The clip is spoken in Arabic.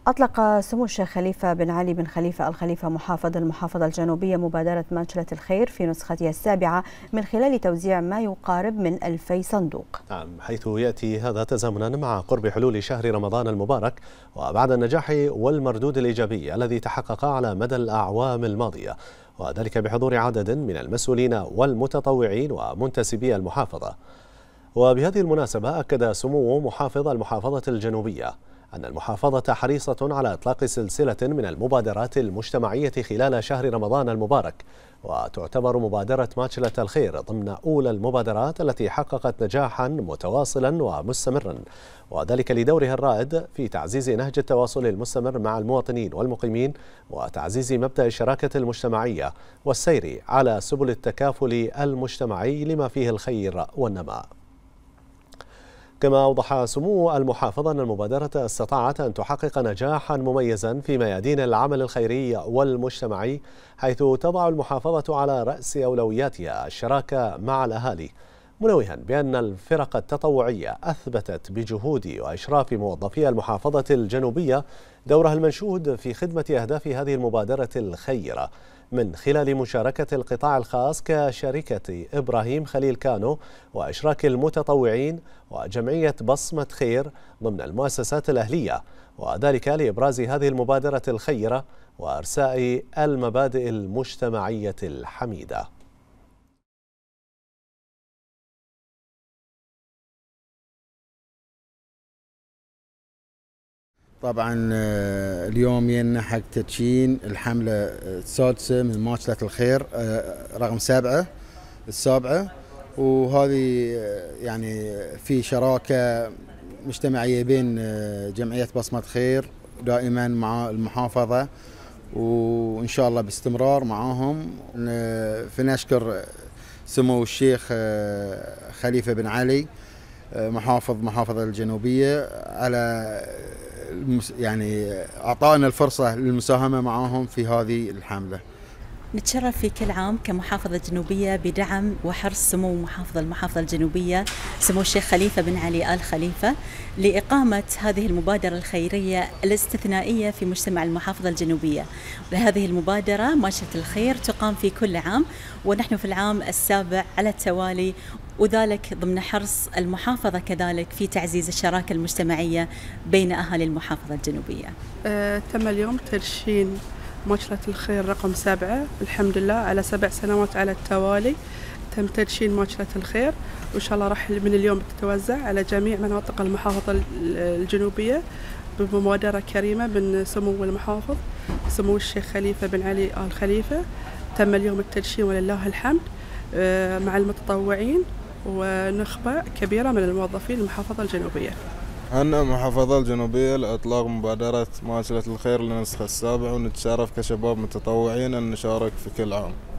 أطلق سمو الشيخ خليفة بن علي بن خليفة آل خليفة محافظ المحافظة الجنوبية مبادرة ماجلة الخير في نسختها السابعة من خلال توزيع ما يقارب من 2000 صندوق. نعم، حيث يأتي هذا تزامنا مع قرب حلول شهر رمضان المبارك وبعد النجاح والمردود الإيجابي الذي تحقق على مدى الأعوام الماضية، وذلك بحضور عدد من المسؤولين والمتطوعين ومنتسبي المحافظة. وبهذه المناسبة أكد سمو محافظ المحافظة الجنوبية أن المحافظة حريصة على إطلاق سلسلة من المبادرات المجتمعية خلال شهر رمضان المبارك، وتعتبر مبادرة ماجلة الخير ضمن أولى المبادرات التي حققت نجاحا متواصلا ومستمرا، وذلك لدورها الرائد في تعزيز نهج التواصل المستمر مع المواطنين والمقيمين وتعزيز مبدأ الشراكة المجتمعية والسير على سبل التكافل المجتمعي لما فيه الخير والنماء. كما أوضح سمو المحافظ أن المبادرة استطاعت أن تحقق نجاحا مميزا في ميادين العمل الخيري والمجتمعي، حيث تضع المحافظة على رأس أولوياتها الشراكة مع الأهالي، منوها بأن الفرق التطوعية أثبتت بجهود وإشراف موظفي المحافظة الجنوبية دورها المنشود في خدمة أهداف هذه المبادرة الخيرة من خلال مشاركة القطاع الخاص كشركة إبراهيم خليل كانو وإشراك المتطوعين وجمعية بصمة خير ضمن المؤسسات الأهلية، وذلك لإبراز هذه المبادرة الخيرة وإرساء المبادئ المجتمعية الحميدة. طبعا اليوم ينا حق تدشين الحملة السادسة من ماجلة الخير رقم 7 وهذه يعني في شراكة مجتمعية بين جمعية بصمة خير دائما مع المحافظة، وإن شاء الله باستمرار معاهم. فنشكر سمو الشيخ خليفة بن علي محافظة الجنوبية على يعني أعطانا الفرصة للمساهمة معهم في هذه الحملة. نتشرف في كل عام كمحافظة جنوبية بدعم وحرص سمو محافظ المحافظة الجنوبية سمو الشيخ خليفة بن علي آل خليفة لإقامة هذه المبادرة الخيرية الاستثنائية في مجتمع المحافظة الجنوبية. وهذه المبادرة ماجلة الخير تقام في كل عام، ونحن في العام السابع على التوالي، وذلك ضمن حرص المحافظة كذلك في تعزيز الشراكة المجتمعية بين أهالي المحافظة الجنوبية. تم اليوم تدشين ماجلة الخير رقم 7 الحمد لله على 7 سنوات على التوالي. تم تدشين ماجلة الخير، وإن شاء الله راح من اليوم تتوزع على جميع مناطق المحافظة الجنوبية بمبادرة كريمة من سمو المحافظ سمو الشيخ خليفة بن علي آل خليفة. تم اليوم التدشين ولله الحمد مع المتطوعين ونخبة كبيرة من الموظفين المحافظة الجنوبية. أنا محافظة الجنوبية لإطلاق مبادرة ماجلة الخير للنسخة السابعة، ونتشرف كشباب متطوعين أن نشارك في كل عام.